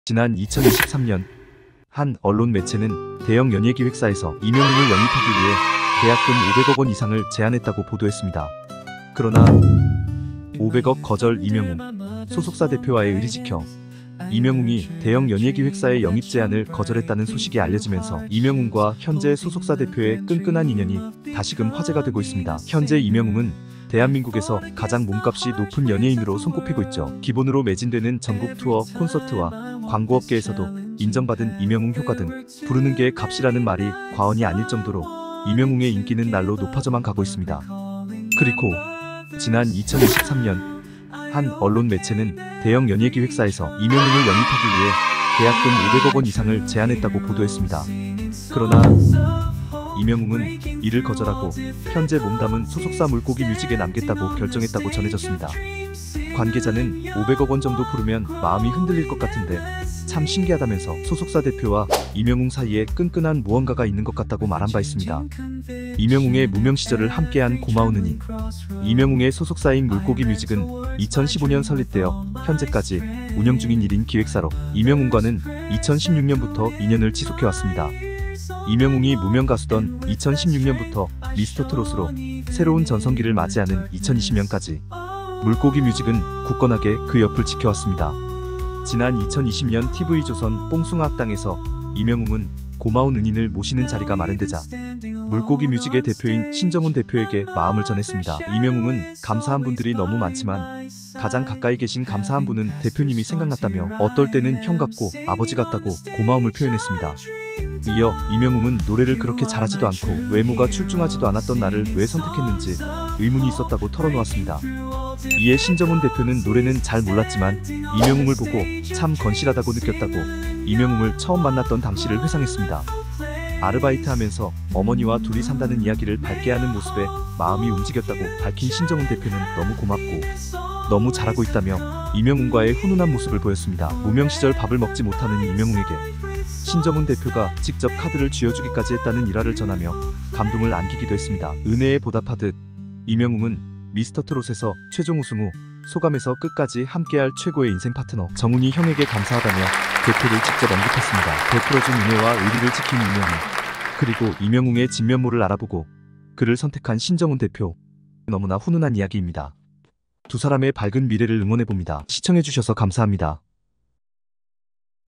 지난 2023년 한 언론 매체는 대형 연예기획사에서 이명웅을 영입하기 위해 계약금 500억 원 이상을 제안했다고 보도했습니다. 그러나 500억 거절 이명웅 소속사 대표와의 의리 지켜 이명웅이 대형 연예기획사의 영입 제안을 거절했다는 소식이 알려지면서 이명웅과 현재 소속사 대표의 끈끈한 인연이 다시금 화제가 되고 있습니다. 현재 이명웅은 대한민국에서 가장 몸값이 높은 연예인으로 손꼽히고 있죠. 기본으로 매진되는 전국 투어, 콘서트와 광고업계에서도 인정받은 이명웅 효과 등 부르는 게 값이라는 말이 과언이 아닐 정도로 이명웅의 인기는 날로 높아져만 가고 있습니다. 그리고 지난 2023년 한 언론 매체는 대형 연예기획사에서 이명웅을 영입하기 위해 계약금 500억 원 이상을 제안했다고 보도했습니다. 그러나 이명웅은 이를 거절하고 현재 몸담은 소속사 물고기 뮤직에 남겠다고 결정했다고 전해졌습니다. 관계자는 500억 원 정도 부르면 마음이 흔들릴 것 같은데 참 신기하다면서 소속사 대표와 이명웅 사이에 끈끈한 무언가가 있는 것 같다고 말한 바 있습니다. 이명웅의 무명 시절을 함께한 고마운 은인 이명웅의 소속사인 물고기 뮤직은 2015년 설립되어 현재까지 운영 중인 1인 기획사로 이명웅과는 2016년부터 인연을 지속해왔습니다. 이명웅이 무명 가수던 2016년부터 미스터트롯으로 새로운 전성기를 맞이하는 2020년까지 물고기 뮤직은 굳건하게 그 옆을 지켜왔습니다. 지난 2020년 TV조선 뽕숭아학당에서 이명웅은 고마운 은인을 모시는 자리가 마련되자 물고기 뮤직의 대표인 신정훈 대표에게 마음을 전했습니다. 이명웅은 감사한 분들이 너무 많지만 가장 가까이 계신 감사한 분은 대표님이 생각났다며 어떨 때는 형 같고 아버지 같다고 고마움을 표현했습니다. 이어 이명웅은 노래를 그렇게 잘하지도 않고 외모가 출중하지도 않았던 나를 왜 선택했는지 의문이 있었다고 털어놓았습니다. 이에 신정훈 대표는 노래는 잘 몰랐지만 이명웅을 보고 참 건실하다고 느꼈다고 이명웅을 처음 만났던 당시를 회상했습니다. 아르바이트하면서 어머니와 둘이 산다는 이야기를 밝게 하는 모습에 마음이 움직였다고 밝힌 신정훈 대표는 너무 고맙고 너무 잘하고 있다며 이명웅과의 훈훈한 모습을 보였습니다. 무명 시절 밥을 먹지 못하는 이명웅에게 신정훈 대표가 직접 카드를 쥐어주기까지 했다는 일화를 전하며 감동을 안기기도 했습니다. 은혜에 보답하듯 이명웅은 미스터트롯에서 최종 우승 후 소감에서 끝까지 함께할 최고의 인생 파트너 정훈이 형에게 감사하다며 대표를 직접 언급했습니다. 베풀어준 은혜와 의리를 지킨 이명웅 그리고 이명웅의 진면모를 알아보고 그를 선택한 신정훈 대표 너무나 훈훈한 이야기입니다. 두 사람의 밝은 미래를 응원해봅니다. 시청해주셔서 감사합니다.